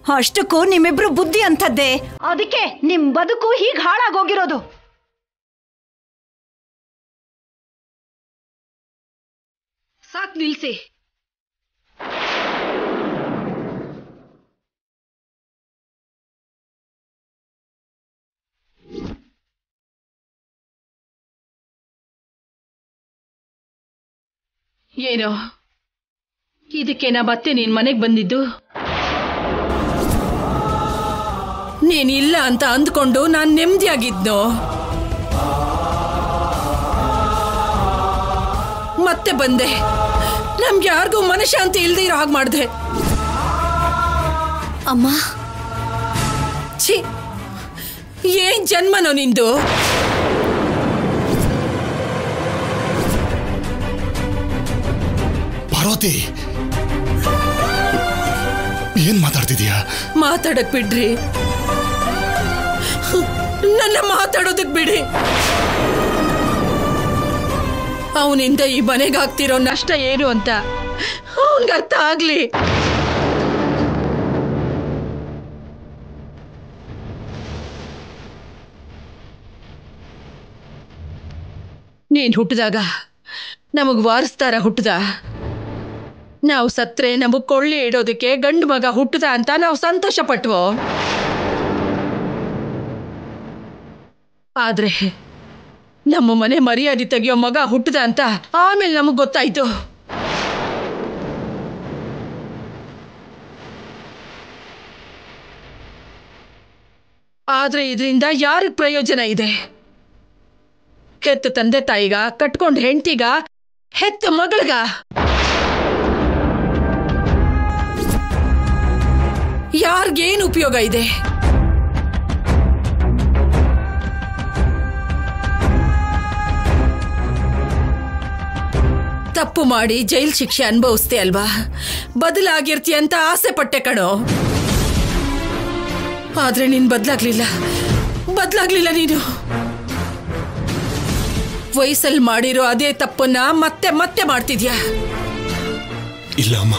ಅಷ್ಟಕ್ಕೂ ನಿಮ್ಮಿಬ್ರು ಬುದ್ಧಿ ಅಂತದ್ದೇ, ಅದಕ್ಕೆ ನಿಮ್ ಬದುಕು ಹೀಗೆ ಹಾಳಾಗೋಗಿರೋದು. ಸಾಕ್ ನಿಲ್ಸಿ. ಏನೋ ಇದಕ್ಕೇನಾ ಮತ್ತೆ ನೀನ್ ಮನೆಗ್ ಬಂದಿದ್ದು? ನೀನಿಲ್ಲ ಅಂತ ಅಂದ್ಕೊಂಡು ನಾನ್ ನೆಮ್ಮದಿಯಾಗಿದ್ನೋ, ಮತ್ತೆ ಬಂದೆ. ನಮ್ಗೆ ಯಾರಿಗೂ ಮನಶಾಂತಿ ಇಲ್ದೇ ಇರೋ ಹಾಗೆ ಮಾಡ್ದೆ. ಅಮ್ಮ, ಛೀ, ಏನ್ ಜನ್ಮನೋ ನಿಂದು? ಪಾರ್ವತಿ, ಏನ್ ಮಾತಾಡ್ತಿದೀಯಾ? ಮಾತಾಡಕ್ ಬಿಡ್ರಿ, ನನ್ನ ಮಾತಾಡೋದಕ್ ಬಿಡಿ. ಅವನಿಂದ ಈ ಮನೆಗಾಗ್ತಿರೋ ನಷ್ಟ ಏನು ಅಂತ ಅವನ್ಗೆ ಅರ್ಥ ಆಗ್ಲಿ. ನೀನ್ ಹುಟ್ಟಿದಾಗ ನಮಗ್ ವಾರಸ್ತಾರ ಹುಟ್ಟದ, ನಾವು ಸತ್ರೆ ನಮಗ್ ಕೊಳ್ಳಿ ಇಡೋದಕ್ಕೆ ಗಂಡು ಮಗ ಹುಟ್ಟದ ಅಂತ ನಾವು ಸಂತೋಷ ಪಟ್ವೋ. ಆದ್ರೆ ನಮ್ಮ ಮನೆ ಮರ್ಯಾದೆ ತೆಗಿಯೋ ಮಗ ಹುಟ್ಟದ ಅಂತ ಆಮೇಲೆ ನಮಗ್ ಗೊತ್ತಾಯ್ತು. ಆದ್ರೆ ಇದರಿಂದ ಯಾರಿಗ್ ಪ್ರಯೋಜನ ಇದೆ? ಹೆತ್ತ ತಂದೆ ತಾಯಿಗ, ಕಟ್ಕೊಂಡ್ ಹೆಂಡತಿಗ, ಹೆತ್ತ ಮಗಳಗ? ಯಾರಿಗೇನು ಉಪಯೋಗ ಇದೆ? ತಪ್ಪು ಮಾಡಿ ಜೈಲ್ ಶಿಕ್ಷೆ ಅನುಭವಿಸ್ತೆ ಅಲ್ವಾ, ಬದಲಾಗಿರ್ತೀಯ ಅಂತ ಆಸೆ ಪಟ್ಟೆ ಕಣೋ. ಆದ್ರೆ ನೀನ್ ಬದಲಾಗ್ಲಿಲ್ಲ ನೀನು. ವಯಸ್ಸಲ್ಲಿ ಮಾಡಿರೋ ಅದೇ ತಪ್ಪನ್ನ ಮತ್ತೆ ಮತ್ತೆ ಮಾಡ್ತಿದ್ಯಾ. ಇಲ್ಲ ಅಮ್ಮ,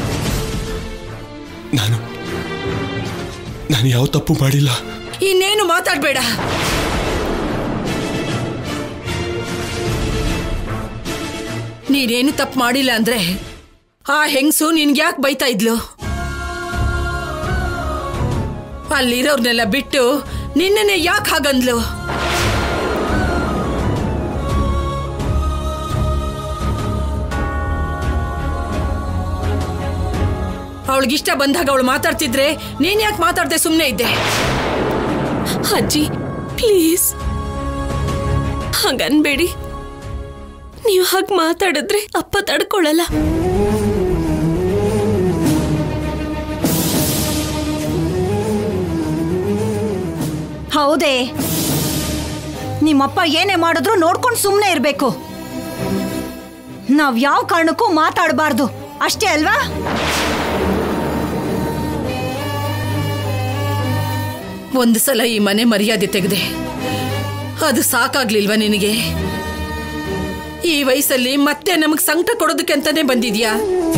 ನಾನು ಯಾವ ತಪ್ಪು ಮಾಡಿಲ್ಲ. ಇನ್ನೇನು ಮಾತಾಡ್ಬೇಡ. ನೀನೇನು ತಪ್ಪು ಮಾಡಿಲ್ಲ ಅಂದ್ರೆ ಆ ಹೆಂಗಸು ನಿನ್ಗ್ಯಾಕೆ ಬೈತಾ ಇದ್ಲು? ಅಲ್ಲಿರೋರ್ನೆಲ್ಲ ಬಿಟ್ಟು ನಿನ್ನನ್ನೇ ಯಾಕೆ ಹಾಗಂದ್ಲು? ಅವಳಿಗಿಷ್ಟ ಬಂದಾಗ ಅವಳು ಮಾತಾಡ್ತಿದ್ರೆ ನೀನ್ ಯಾಕೆ ಮಾತಾಡ್ದೆ ಸುಮ್ಮನೆ ಇದ್ದೆ? ಅಜ್ಜಿ ಪ್ಲೀಸ್ ಹಾಗನ್ಬೇಡಿ. ನೀವು ಹಾಗೆ ಮಾತಾಡಿದ್ರೆ ಅಪ್ಪ ತಡ್ಕೊಳ್ಳಲ್ಲ. ಹೌದೇ, ನಿಮ್ಮಪ್ಪ ಏನೇ ಮಾಡಿದ್ರು ನೋಡ್ಕೊಂಡು ಸುಮ್ಮನೆ ಇರಬೇಕು. ನಾವ್ ಯಾವ ಕಾರಣಕ್ಕೂ ಮಾತಾಡಬಾರ್ದು, ಅಷ್ಟೇ ಅಲ್ವಾ? ಒಂದು ಸಲ ಈ ಮನೆ ಮರ್ಯಾದೆ ತೆಗೆದೆ, ಅದು ಸಾಕಾಗ್ಲಿಲ್ವಾ ನಿನಗೆ? ಈ ವಯಸ್ಸಲ್ಲಿ ಮತ್ತೆ ನಮಗ್ ಸಂಕಟ ಕೊಡೋದಕ್ಕೆ ಅಂತಾನೆ ಬಂದಿದ್ಯಾ?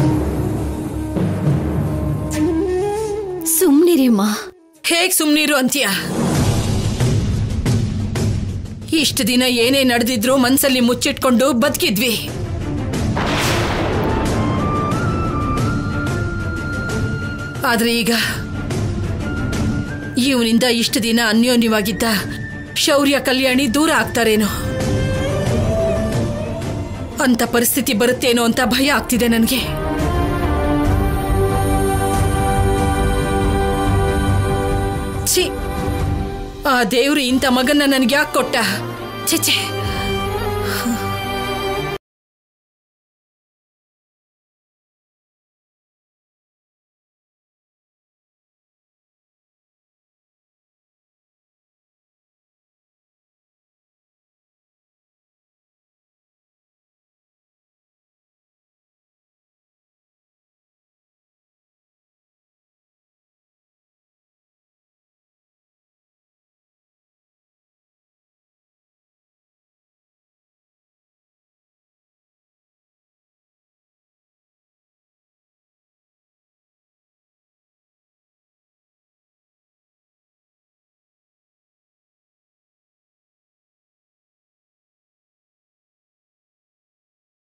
ಸುಮ್ನಿರಿಮ್ಮ. ಹೇಗ್ ಸುಮ್ನಿರು ಅಂತೀಯ? ಇಷ್ಟು ದಿನ ಏನೇ ನಡೆದಿದ್ರು ಮನ್ಸಲ್ಲಿ ಮುಚ್ಚಿಟ್ಕೊಂಡು ಬದುಕಿದ್ವಿ. ಆದ್ರೆ ಈಗ ಇವನಿಂದ ಇಷ್ಟು ದಿನ ಅನ್ಯೋನ್ಯವಾಗಿದ್ದ ಶೌರ್ಯ, ಕಲ್ಯಾಣಿ ದೂರ ಆಗ್ತಾರೇನೋ ಅಂತ ಪರಿಸ್ಥಿತಿ ಬರುತ್ತೇನೋ ಅಂತ ಭಯ ಆಗ್ತಿದೆ ನನಗೆ. ಛೀ, ಆ ದೇವ್ರು ಇಂಥ ಮಗನ್ನ ನನಗೆ ಯಾಕೆ ಕೊಟ್ಟ? ಛೇ.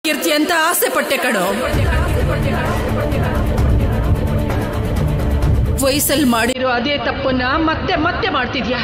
ಬದುಕಿರ್ತಿ ಅಂತ ಆಸೆ ಪಟ್ಟೆ ಕಣೋ. ವಯಸ್ಸಲ್ಲಿ ಮಾಡಿರೋ ಅದೇ ತಪ್ಪನ್ನ ಮತ್ತೆ ಮತ್ತೆ ಮಾಡ್ತಿದ್ಯಾ.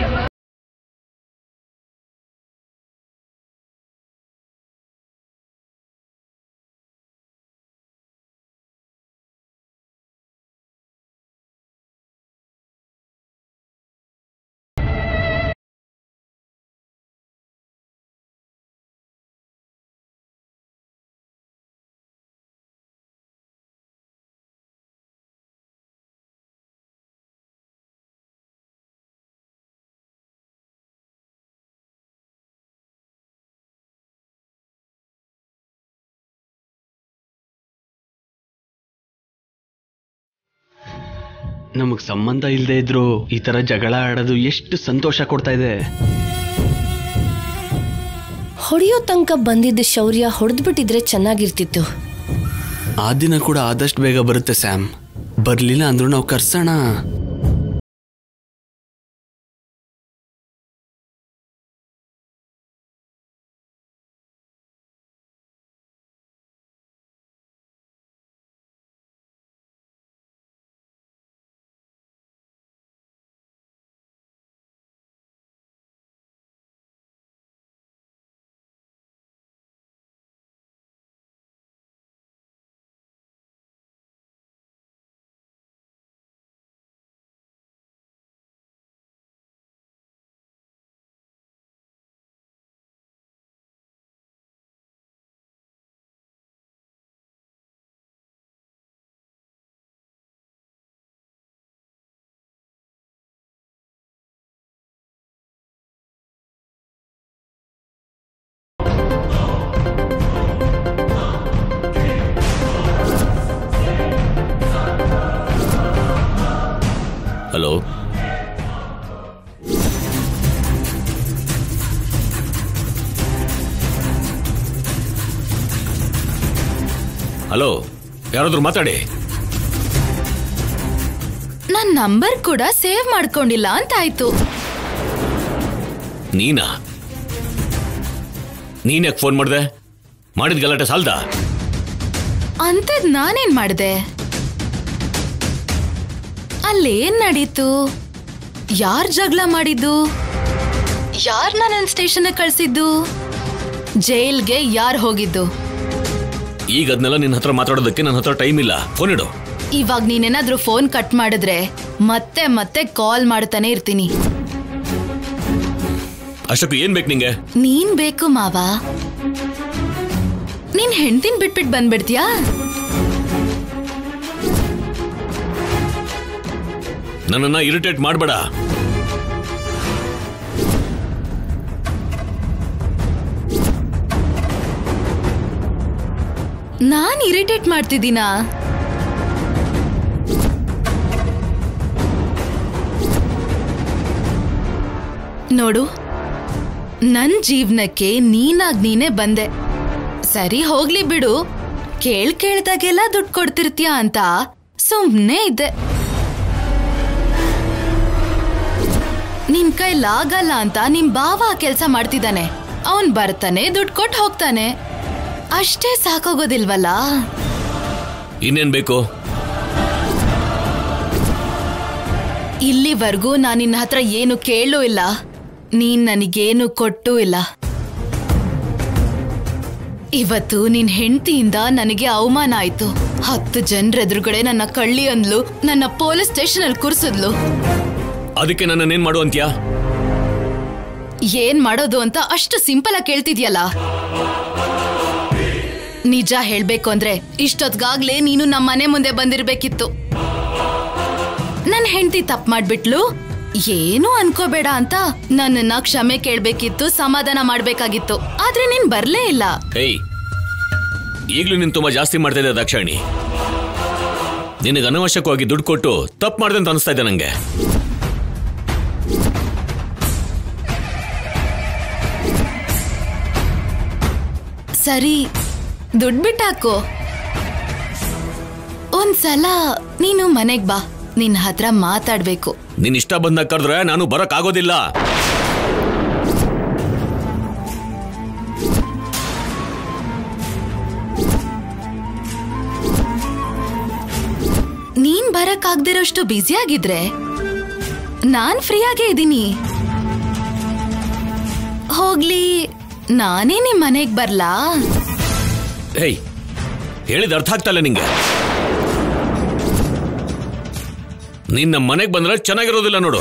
ನಮಗ್ ಸಂಬಂಧ ಇಲ್ಲದೆ ಇದ್ರು ಈ ತರ ಜಗಳ ಆಡೋದು ಎಷ್ಟು ಸಂತೋಷ ಕೊಡ್ತಾ ಇದೆ. ಹೊಡೆಯೋ ತನಕ ಬಂದಿದ್ದ ಶೌರ್ಯ ಹೊಡೆದ್ಬಿಟ್ಟಿದ್ರೆ ಚೆನ್ನಾಗಿರ್ತಿತ್ತು. ಆ ದಿನ ಕೂಡ ಆದಷ್ಟು ಬೇಗ ಬರುತ್ತೆ ಸ್ಯಾಮ್. ಬರ್ಲಿಲ್ಲ ಅಂದ್ರೂ ನಾವು ಕರ್ಸೋಣ. ಹಲೋ, ಹಲೋ, ಯಾರಾದ್ರೂ ಮಾತಾಡಿ. ನನ್ ನಂಬರ್ ಕೂಡ ಸೇವ್ ಮಾಡ್ಕೊಂಡಿಲ್ಲ ಅಂತ ಆಯ್ತು. ನೀನಾ? ನೀನ್ ಯಾಕೆ ಫೋನ್ ಮಾಡ್ದೆ? ಮಾಡಿದ ಗಲಾಟೆ ಸಾಲ್ದ? ಅಂತದ್ ನಾನೇನ್ ಮಾಡ್ದೆ? ಅಲ್ಲೇನ್ ನಡೀತು? ಯಾರ್ ಜಗಳ ಮಾಡಿದ್ದು? ಯಾರ್ ನನ್ನ ಸ್ಟೇಷನ್ ಕಳ್ಸಿದ್ದು? ಜೈಲ್ಗೆ ಯಾರ್ ಹೋಗಿದ್ದು? ಈಗ ಅದನ್ನೆಲ್ಲ ನಿನ್ನ ಹತ್ರ ಮಾತಾಡೋದಕ್ಕೆ ನನ್ನ ಹತ್ರ ಟೈಮ್ ಇಲ್ಲ. ಫೋನ್ ಇಡು. ಇವಾಗ ನೀನೇನಾದ್ರೂ ಫೋನ್ ಕಟ್ ಮಾಡಿದ್ರೆ ಮತ್ತೆ ಮತ್ತೆ ಕಾಲ್ ಮಾಡ್ತಾನೆ ಇರ್ತೀನಿ. ಅಷ್ಟಕ್ಕೂ ಏನ್ ಬೇಕು ನಿಂಗೆ? ನೀನ್ ಬೇಕು ಮಾವ. ನೀನ್ ಹೆಂಡ್ತಿನ್ ಬಿಟ್ಬಿಟ್ ಬಂದ್ಬಿಡ್ತೀಯಾ? ನನ್ನನ್ನ ಇರಿಟೇಟ್ ಮಾಡಬೇಡ. ನಾನ್ ಇರಿಟೇಟ್ ಮಾಡ್ತಿದ್ದೀನಾ? ನೋಡು, ನನ್ ಜೀವನಕ್ಕೆ ನೀನಾಗ್ ನೀನೇ ಬಂದೆ. ಸರಿ ಹೋಗ್ಲಿ ಬಿಡು. ಕೇಳ್ದಾಗೆಲ್ಲ ದುಡ್ಡು ಕೊಡ್ತಿರ್ತೀಯ ಅಂತ ಸುಮ್ನೆ ಇದ್ದೆ. ನಿನ್ ಕೈಲಾಗಲ್ಲ ಅಂತ ನಿಮ್ ಬಾವ ಕೆಲ್ಸ ಮಾಡ್ತಿದ್ದಾನೆ. ಅವನ್ ಬರ್ತಾನೆ, ದುಡ್ಡು ಕೊಟ್ಟು ಹೋಗ್ತಾನೆ. ಅಷ್ಟೇ ಸಾಕಾಗೋದಿಲ್ವಲ್ಲ? ಇನ್ನೇನ್ ಬೇಕು? ಇಲ್ಲಿವರೆಗೂ ನಾನು ನಿನ್ನ ಹತ್ರ ಏನು ಕೇಳೂ ಇಲ್ಲ, ನೀನ್ ನನಗೇನು ಕೊಟ್ಟೂ ಇಲ್ಲ. ಇವತ್ತು ನಿನ್ ಹೆಂಡತಿಯಿಂದ ನನಗೆ ಅವಮಾನ ಆಯ್ತು. 10 ಜನರ ಎದುರುಗಡೆ ನನ್ನ ಕಳ್ಳಿ ಅಂದ್ಲು, ನನ್ನ ಪೊಲೀಸ್ ಸ್ಟೇಷನ್ ಅಲ್ಲಿ ಕೂರ್ಸಿದ್ಲು. ಅದಕ್ಕೆ ನನ್ನೇನ್ ಮಾಡು ಅಂತ್ಯಾ? ಏನ್ ಮಾಡೋದು ಅಂತ ಅಷ್ಟು ಸಿಂಪಲ್ ಆಗಿ ಕೇಳ್ತಿದ್ಯಲ್ಲ. ನಿಜ ಹೇಳ್ಬೇಕು ಅಂದ್ರೆ ಇಷ್ಟೊತ್ಗಾಗ್ಲೇ ನೀನು ನಮ್ಮ ಮನೆ ಮುಂದೆ ಬಂದಿರ್ಬೇಕಿತ್ತು. ನನ್ ಹೆಂಡತಿ ತಪ್ಪು ಮಾಡ್ಬಿಟ್ಲು, ಏನು ಅನ್ಕೋಬೇಡ ಅಂತ ನನ್ನನ್ನ ಕ್ಷಮೆ ಕೇಳ್ಬೇಕಿತ್ತು, ಸಮಾಧಾನ ಮಾಡ್ಬೇಕಾಗಿತ್ತು. ಆದ್ರೆ ನೀನ್ ಬರ್ಲೇ ಇಲ್ಲ. ಏಯ್, ಈಗ್ಲೂ ನೀನ್ ತುಂಬಾ ಜಾಸ್ತಿ ಮಾಡ್ತಾ ಇದ್ದೆ ದಾಕ್ಷಾಯಣಿ. ನಿನಗೆ ಅನವಶ್ಯಕವಾಗಿ ದುಡ್ಡು ಕೊಟ್ಟು ತಪ್ಪು ಮಾಡ್ದೆ ಅಂತ ಅನಿಸ್ತಾ ಇದೆ ನಂಗೆ. ಸರಿ, ದುಡ್ಡು ಬಿಟ್ಟಾಕೋ. ಒಂದ್ಸಲ ನೀನು ಮನೆಗ್ ಬಾ, ನಿನ್ನ ಹತ್ರ ಮಾತಾಡ್ಬೇಕು. ನಿನ್ ಇಷ್ಟ ಬಂದಾಗ ಕರೆದ್ರೆ ನಾನು ಬರಕ್ ಆಗೋದಿಲ್ಲ. ಬರಕ್ಕಾಗ್ದಿರೋಷ್ಟು ಬ್ಯುಸಿ ಆಗಿದ್ರೆ ನಾನ್ ಫ್ರೀ ಆಗೇ ಇದ್ದೀನಿ. ಹೋಗ್ಲಿ, ನಾನೇ ನಿಮ್ ಮನೆಗ್ ಬರ್ಲಾ? ಹೇಯ್, ಹೇಳಿದ ಅರ್ಥ ಆಗ್ತಲ್ಲ ನಿಂಗೆ. ನೀನ್ ನಮ್ಮ ಮನೆಗೆ ಬಂದ್ರೆ ಚೆನ್ನಾಗಿರೋದಿಲ್ಲ ನೋಡು.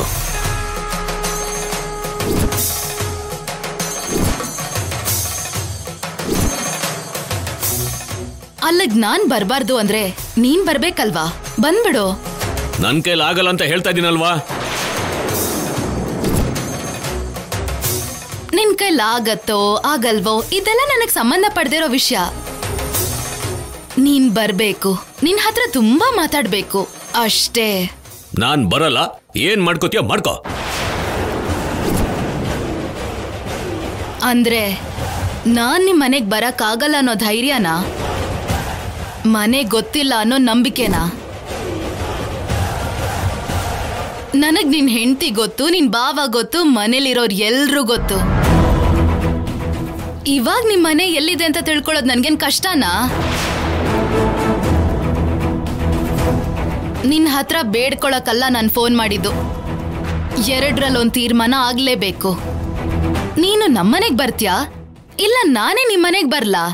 ಅಲ್ಲಿಗ್ ನಾನ್ ಬರ್ಬಾರ್ದು ಅಂದ್ರೆ ನೀನ್ ಬರ್ಬೇಕಲ್ವಾ? ಬಂದ್ಬಿಡು. ನನ್ ಕೈಲಿ ಆಗಲ್ಲ ಅಂತ ಹೇಳ್ತಾ ಇದೀನಲ್ವಾ? ನಿನ್ ಕೈಲಾಗತ್ತೋ ಆಗಲ್ವೋ ಇದೆಲ್ಲ ನನಗ್ ಸಂಬಂಧ ಪಡ್ದಿರೋ ವಿಷಯ. ನೀನ್ ಬರ್ಬೇಕು, ನಿನ್ ಹತ್ರ ತುಂಬಾ ಮಾತಾಡ್ಬೇಕು ಅಷ್ಟೇ. ನಾನ್ ಬರಲ್ಲ. ಏನ್ ಮಾಡ್ಕೋತೀಯ ಮಾಡ್ಕೋ. ಅಂದ್ರೆ ನಾನ್ ನಿಮ್ ಮನೆಗ್ ಬರಕ್ ಆಗಲ್ಲ ಅನ್ನೋ ಧೈರ್ಯನಾ? ಮನೆ ಗೊತ್ತಿಲ್ಲ ಅನ್ನೋ ನಂಬಿಕೆನಾ? ನನಗ್ ನಿನ್ ಹೆಂಡತಿ ಗೊತ್ತು, ನಿನ್ ಬಾವ ಗೊತ್ತು, ಮನೇಲಿರೋರ್ ಎಲ್ರೂ ಗೊತ್ತು. ಇವಾಗ ನಿಮ್ ಮನೆ ಎಲ್ಲಿದೆ ಅಂತ ತಿಳ್ಕೊಳ್ಳೋದು ನನ್ಗೇನ್ ಕಷ್ಟನಾ? ನಿನ್ ಹತ್ರ ಬೇಡ್ಕೊಳಕಲ್ಲ ನಾನ್ ಫೋನ್ ಮಾಡಿದ್ದು. 2ರಲ್ಲೊಂದ್ ತೀರ್ಮಾನ ಆಗ್ಲೇಬೇಕು. ನೀನು ನಮ್ಮನೆಗ್ ಬರ್ತೀಯಾ ಇಲ್ಲ ನಾನೇ ನಿಮ್ಮನೆಗ್ ಬರ್ಲಾ?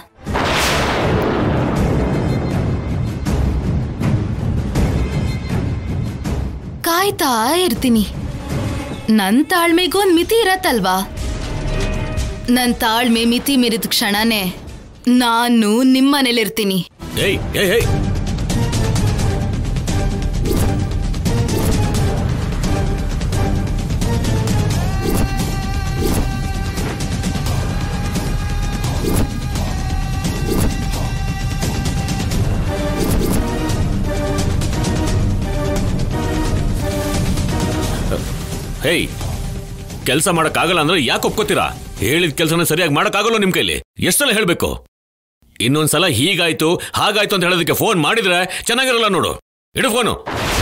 ಕಾಯ್ತಾ ಇರ್ತೀನಿ. ನನ್ ತಾಳ್ಮೆಗೂ ಒಂದ್ ಮಿತಿ ಇರತ್ತಲ್ವಾ? ನನ್ ತಾಳ್ಮೆ ಮಿತಿ ಮೀರಿದ ಕ್ಷಣನೇ ನಾನು ನಿಮ್ಮನೇಲಿರ್ತೀನಿ. ಏಯ್ ಏಯ್ ಏಯ್, ಹೇಯ್, ಕೆಲಸ ಮಾಡಕ್ಕಾಗಲ್ಲ ಅಂದ್ರೆ ಯಾಕೆ ಒಪ್ಕೋತೀರಾ? ಹೇಳಿದ ಕೆಲಸನ ಸರಿಯಾಗಿ ಮಾಡಕ್ಕಾಗಲ್ಲ ನಿಮ್ ಕೈಲಿ. ಎಷ್ಟೆಲ್ಲ ಹೇಳ್ಬೇಕು? ಇನ್ನೊಂದ್ಸಲ ಹೀಗಾಯ್ತು ಹಾಗಾಯ್ತು ಅಂತ ಹೇಳೋದಕ್ಕೆ ಫೋನ್ ಮಾಡಿದ್ರೆ ಚೆನ್ನಾಗಿರಲ್ಲ ನೋಡು. ಇಡು ಫೋನು.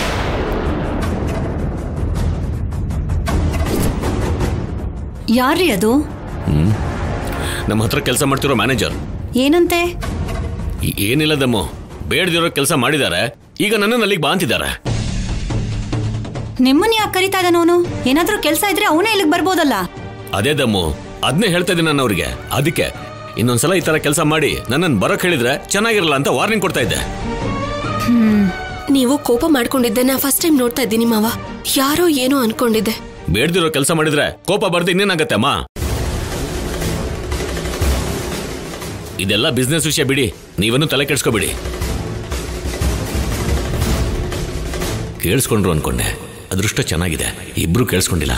ಯಾರ್ರೀ ಅದು? ನಮ್ಮ ಹತ್ರ ಕೆಲಸ ಮಾಡ್ತಿರೋ ಮ್ಯಾನೇಜರ್. ಏನಂತೆ? ಏನಿಲ್ಲ ದಮ್ಮು, ಬೇಡದಿರೋ ಕೆಲಸ ಮಾಡಿದ್ದಾರೆ. ಈಗ ನನ್ನನ್ನು ಅಲ್ಲಿಗೆ ಬಾ ಅಂತಿದ್ದಾರೆ. ನಿಮ್ಮನ್ನ ಯಾಕೆ ಕರಿತಾ ಇದ್ದಾನವನು? ಏನಾದ್ರೂ ಕೆಲಸ ಇದ್ರೆ ಅವನೇ ಇಲ್ಲಿಗೆ ಬರ್ಬೋದಲ್ಲ. ಅದೇ ದಮ್ಮು, ಅದನ್ನೇ ಹೇಳ್ತಾ ಇದ್ದೀನಿ ನಾನು ಅವ್ರಿಗೆ. ಅದಕ್ಕೆ ಇನ್ನೊಂದ್ಸಲ ಈ ತರ ಕೆಲಸ ಮಾಡಿ ನನ್ನನ್ನು ಬರಕ್ ಹೇಳಿದ್ರೆ ಚೆನ್ನಾಗಿರಲ್ಲ ಅಂತ ವಾರ್ನಿಂಗ್ ಕೊಡ್ತಾ ಇದ್ದೆ. ನೀವು ಕೋಪ ಮಾಡ್ಕೊಂಡಿದ್ದೆ ನಾ ಫಸ್ಟ್ ಟೈಮ್ ನೋಡ್ತಾ ಇದ್ದೀನಿ ಮಾವ. ಯಾರೋ ಏನೋ ಅನ್ಕೊಂಡಿದ್ದೆ. ಬೇಡದಿರೋ ಕೆಲಸ ಮಾಡಿದ್ರೆ ಕೋಪ ಬರ್ದು ಇನ್ನೇನಾಗತ್ತೆ ಅಮ್ಮ? ಇದೆಲ್ಲ ಬಿಸ್ನೆಸ್ ವಿಷಯ ಬಿಡಿ, ನೀವನ್ನು ತಲೆ ಕೆಡ್ಸ್ಕೊಬಿಡಿ. ಕೇಳಿಸ್ಕೊಂಡ್ರು ಅನ್ಕೊಂಡೆ, ಅದೃಷ್ಟ ಚೆನ್ನಾಗಿದೆ, ಇಬ್ರು ಕೇಳಿಸ್ಕೊಂಡಿಲ್ಲ.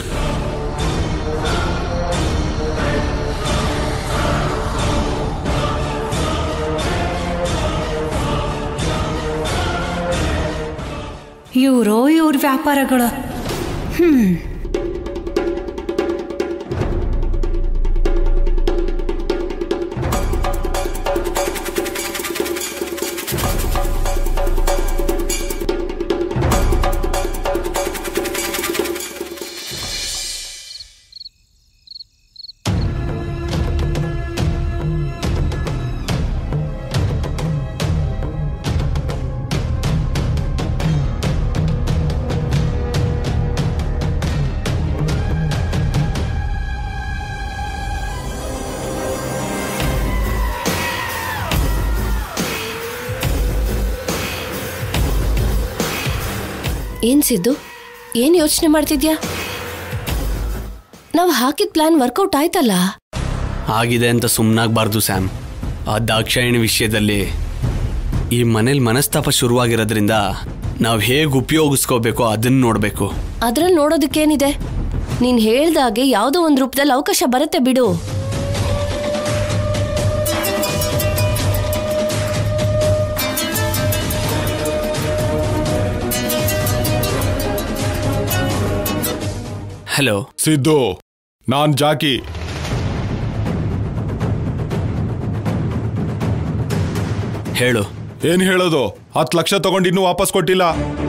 ಇವ್ರ ವ್ಯಾಪಾರಗಳು. ಏನ್ ಸಿದ್ದು, ಏನ್ ಯೋಚನೆ ಮಾಡ್ತಿದ್ಯಾ? ನಾವು ಹಾಕಿದ ಪ್ಲಾನ್ ವರ್ಕೌಟ್ ಆಯ್ತಲ್ಲ? ಆಗಿದೆ ಅಂತ ಸುಮ್ಮನಾಗಬಾರ್ದು ಸ್ಯಾಮ್. ಆ ದಾಕ್ಷಾಯಣಿ ವಿಷಯದಲ್ಲಿ ಈ ಮನೇಲಿ ಮನಸ್ತಾಪ ಶುರುವಾಗಿರೋದ್ರಿಂದ ನಾವು ಹೇಗೆ ಉಪಯೋಗಿಸ್ಕೋಬೇಕೋ ಅದನ್ನ ನೋಡಬೇಕು. ಅದ್ರಲ್ಲಿ ನೋಡೋದಕ್ಕೇನಿದೆ? ನೀನ್ ಹೇಳ್ದಾಗೆ ಯಾವುದೋ ಒಂದು ರೂಪದಲ್ಲಿ ಅವಕಾಶ ಬರುತ್ತೆ ಬಿಡು. ಹಲೋ ಸಿದ್ದು, ನಾನ್ ಜಾಕಿ. ಹೇಳು. ಏನ್ ಹೇಳೋದು? 10 ಲಕ್ಷ ತಗೊಂಡು ಇನ್ನೂ ವಾಪಸ್ ಕೊಟ್ಟಿಲ್ಲ.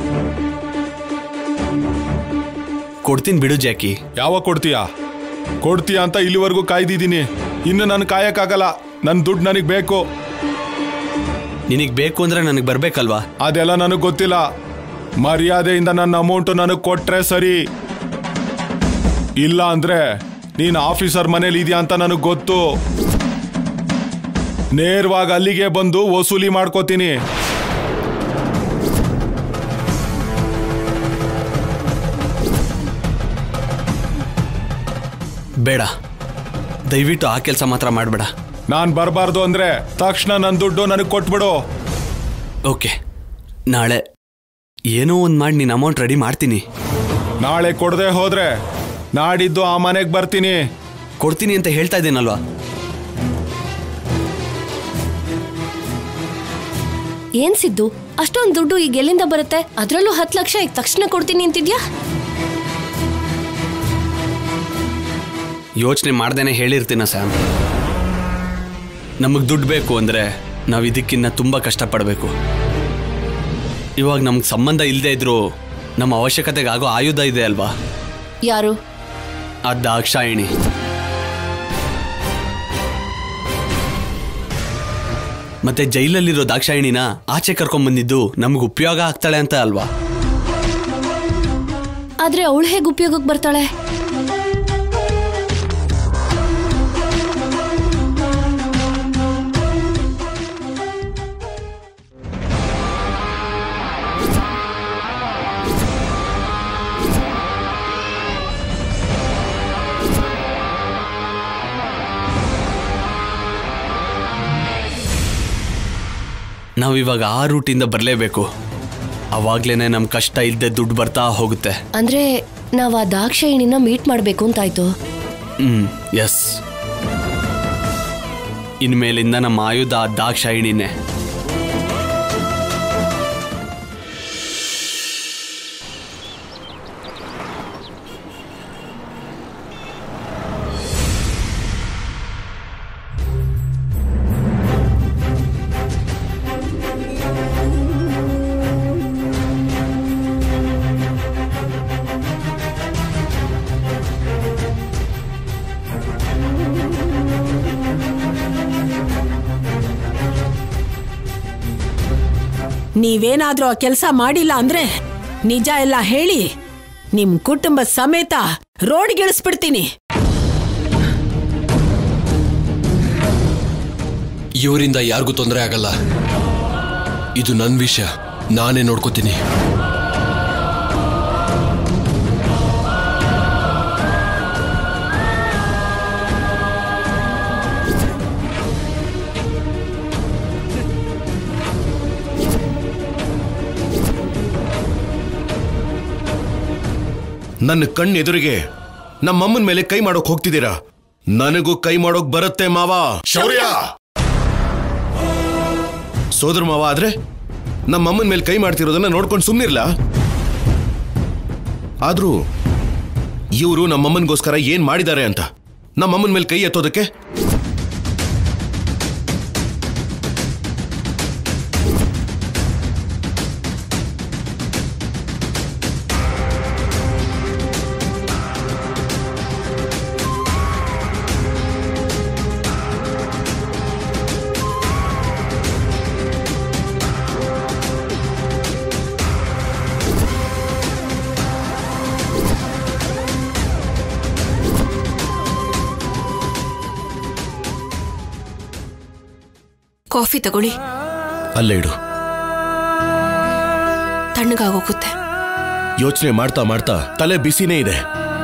ಕೊಡ್ತೀನಿ ಬಿಡು ಜಾಕಿ. ಯಾವಾಗ ಕೊಡ್ತೀಯಾ ಅಂತ ಇಲ್ಲಿವರೆಗೂ ಕಾಯ್ದಿದ್ದೀನಿ. ಇನ್ನು ನಾನು ಕಾಯಕ್ಕಾಗಲ್ಲ. ನನ್ನ ದುಡ್ಡು ನನಗೆ ಬೇಕು. ನಿನಗೆ ಬೇಕು ಅಂದ್ರೆ ನನಗೆ ಬರ್ಬೇಕಲ್ವಾ? ಅದೆಲ್ಲ ನನಗೆ ಗೊತ್ತಿಲ್ಲ. ಮರ್ಯಾದೆಯಿಂದ ನನ್ನ ಅಮೌಂಟ್ ನನಗೆ ಕೊಟ್ರೆ ಸರಿ, ಇಲ್ಲ ಅಂದ್ರೆ ನೀನ್ ಆಫೀಸರ್ ಮನೇಲಿ ಇದೆಯಾ ಅಂತ ನನಗೆ ಗೊತ್ತು. ನೇರವಾಗಿ ಅಲ್ಲಿಗೆ ಬಂದು ವಸೂಲಿ ಮಾಡ್ಕೋತೀನಿ. ಬೇಡ, ದಯವಿಟ್ಟು ಆ ಕೆಲಸ ಮಾತ್ರ ಮಾಡಬೇಡ. ನಾನು ಬರಬಾರ್ದು ಅಂದ್ರೆ ತಕ್ಷಣ ನನ್ನ ದುಡ್ಡು ನನಗೆ ಕೊಟ್ಬಿಡು. ಓಕೆ, ನಾಳೆ ಏನೋ ಒಂದು ಮಾಡಿ ನೀನು ಅಮೌಂಟ್ ರೆಡಿ ಮಾಡ್ತೀನಿ. ನಾಳೆ ಕೊಡದೆ ಹೋದ್ರೆ ನಾಡಿದ್ದು ಆ ಮನೆಗೆ ಬರ್ತೀನಿ. ಕೊಡ್ತೀನಿ ಅಂತ ಹೇಳ್ತಾ ಇದ್ದೀನಲ್ವಾ? ಏನ್ ಸಿದ್ದು, ಅಷ್ಟೊಂದು ದುಡ್ಡು ಈಗ ಎಲ್ಲಿಂದ ಬರುತ್ತೆ? ಅದ್ರಲ್ಲೂ 10 ಲಕ್ಷ ಈಗ ತಕ್ಷಣ ಕೊಡ್ತೀನಿ ಅಂತಿದ್ಯಾ? ಯೋಚನೆ ಮಾಡ್ದೇನೆ ಹೇಳಿರ್ತೀನ ಸ್ಯಾಮ್. ನಮಗೆ ದುಡ್ಡು ಬೇಕು ಅಂದರೆ ನಾವು ಇದಕ್ಕಿನ್ನ ತುಂಬ ಕಷ್ಟಪಡಬೇಕು. ಇವಾಗ ನಮ್ಗೆ ಸಂಬಂಧ ಇಲ್ಲದೆ ಇದ್ರೂ ನಮ್ಮ ಅವಶ್ಯಕತೆಗಾಗೋ ಆಯುಧ ಇದೆ ಅಲ್ವಾ? ಯಾರು? ಆ ದಾಕ್ಷಾಯಿಣಿ. ಮತ್ತೆ ಜೈಲಲ್ಲಿರೋ ದಾಕ್ಷಾಯಿಣಿನ ಆಚೆ ಕರ್ಕೊಂಡ್ಬಂದಿದ್ದು ನಮ್ಗೆ ಉಪಯೋಗ ಆಗ್ತಾಳೆ ಅಂತ ಅಲ್ವಾ? ಆದ್ರೆ ಅವಳು ಹೇಗೆ ಉಪಯೋಗಕ್ಕೆ ಬರ್ತಾಳೆ? ನಾವಿವಾಗ ಆ ರೂಟಿಂದ ಬರಲೇಬೇಕು. ಅವಾಗ್ಲೇನೆ ನಮ್ಮ ಕಷ್ಟ ಇಲ್ಲದೆ ದುಡ್ಡು ಬರ್ತಾ ಹೋಗುತ್ತೆ. ಅಂದ್ರೆ ನಾವು ಆ ದಾಕ್ಷಾಯಿಣಿನ ಮೀಟ್ ಮಾಡಬೇಕು ಅಂತಾಯ್ತು. ಎಸ್, ಇನ್ಮೇಲಿಂದ ನಮ್ಮ ಆಯುಧ ಆ ದಾಕ್ಷಾಯಿಣಿನೇ. ನೀವೇನಾದ್ರೂ ಆ ಕೆಲಸ ಮಾಡಿಲ್ಲ ಅಂದ್ರೆ ನಿಜ ಎಲ್ಲ ಹೇಳಿ ನಿಮ್ ಕುಟುಂಬ ಸಮೇತ ರೋಡ್ಗಿಳಿಸ್ಬಿಡ್ತೀನಿ. ಇವರಿಂದ ಯಾರಿಗೂ ತೊಂದರೆ ಆಗಲ್ಲ. ಇದು ನನ್ನ ವಿಷಯ, ನಾನೇ ನೋಡ್ಕೋತೀನಿ. ನನ್ನ ಕಣ್ಣೆದುರಿಗೆ ನಮ್ಮಮ್ಮನ ಮೇಲೆ ಕೈ ಮಾಡೋಕ್ ಹೋಗ್ತಿದ್ದೀರಾ? ನನಗೂ ಕೈ ಮಾಡೋಕ್ ಬರುತ್ತೆ ಮಾವ. ಶೌರ್ಯ ಸೋದರ ಮಾವ ಆದ್ರೆ ನಮ್ಮಮ್ಮನ ಮೇಲೆ ಕೈ ಮಾಡ್ತಿರೋದನ್ನ ನೋಡ್ಕೊಂಡು ಸುಮ್ಮನಿರ್ಲಾ? ಆದ್ರೂ ಇವರು ನಮ್ಮಮ್ಮನಿಗೋಸ್ಕರ ಏನ್ ಮಾಡಿದ್ದಾರೆ ಅಂತ ನಮ್ಮಮ್ಮನ ಮೇಲೆ ಕೈ ಎತ್ತೋದಕ್ಕೆ? ಕಾಫಿ ತಗೊಳ್ಳಿ. ಅಲ್ಲೇ ಇಡು. ತಣ್ಣಗಾಗೋಗುತ್ತೆ. ಯೋಚನೆ ಮಾಡ್ತಾ ಮಾಡ್ತಾ ತಲೆ ಬಿಸಿನೇ ಇದೆ.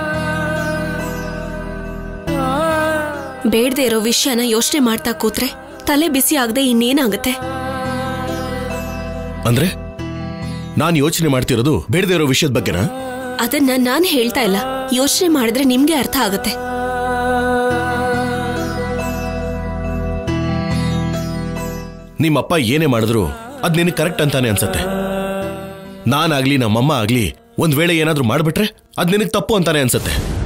ಬೇಡದೆ ಇರೋ ವಿಷಯನ ಯೋಚನೆ ಮಾಡ್ತಾ ಕೂತ್ರೆ ತಲೆ ಬಿಸಿ ಆಗದೆ ಇನ್ನೇನಾಗುತ್ತೆ? ಅಂದ್ರೆ ನಾನು ಯೋಚನೆ ಮಾಡ್ತಿರೋದು ಬೇಡದೆ ಇರೋ ವಿಷಯದ ಬಗ್ಗೆನಾ? ಅದನ್ನ ನಾನು ಹೇಳ್ತಾ ಇಲ್ಲ. ಯೋಚನೆ ಮಾಡಿದ್ರೆ ನಿಮ್ಗೆ ಅರ್ಥ ಆಗುತ್ತೆ. ನಿಮ್ಮಪ್ಪ ಏನೇ ಮಾಡಿದ್ರು ಅದ್ ನಿನಗೆ ಕರೆಕ್ಟ್ ಅಂತಾನೆ ಅನ್ಸತ್ತೆ. ನಾನಾಗ್ಲಿ ನಮ್ಮಮ್ಮ ಆಗ್ಲಿ ಒಂದ್ ವೇಳೆ ಏನಾದ್ರೂ ಮಾಡ್ಬಿಟ್ರೆ ಅದ್ ನಿನಗೆ ತಪ್ಪು ಅಂತಾನೆ ಅನ್ಸತ್ತೆ.